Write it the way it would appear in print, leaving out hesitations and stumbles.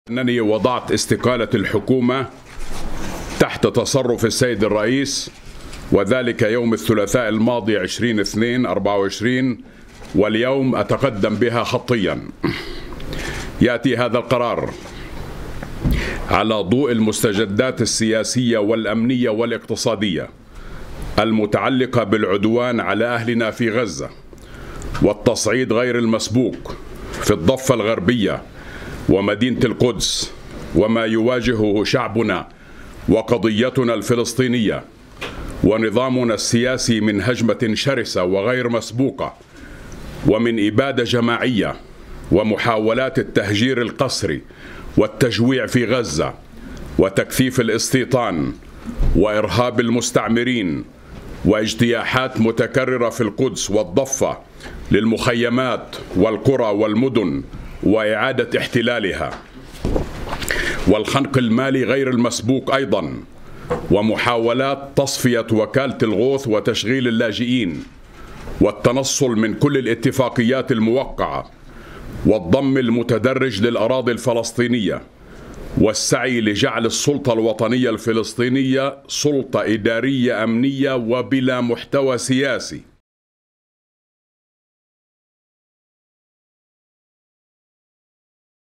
أنني وضعت استقالة الحكومة تحت تصرف السيد الرئيس، وذلك يوم الثلاثاء الماضي 20/2/24، واليوم أتقدم بها خطيا. يأتي هذا القرار على ضوء المستجدات السياسية والأمنية والاقتصادية المتعلقة بالعدوان على أهلنا في غزة والتصعيد غير المسبوق في الضفة الغربية ومدينة القدس، وما يواجهه شعبنا وقضيتنا الفلسطينية ونظامنا السياسي من هجمة شرسة وغير مسبوقة، ومن إبادة جماعية ومحاولات التهجير القسري والتجويع في غزة وتكثيف الاستيطان وإرهاب المستعمرين واجتياحات متكررة في القدس والضفة للمخيمات والقرى والمدن وإعادة احتلالها، والخنق المالي غير المسبوق أيضا، ومحاولات تصفية وكالة الغوث وتشغيل اللاجئين، والتنصل من كل الاتفاقيات الموقعة، والضم المتدرج للأراضي الفلسطينية، والسعي لجعل السلطة الوطنية الفلسطينية سلطة إدارية أمنية وبلا محتوى سياسي.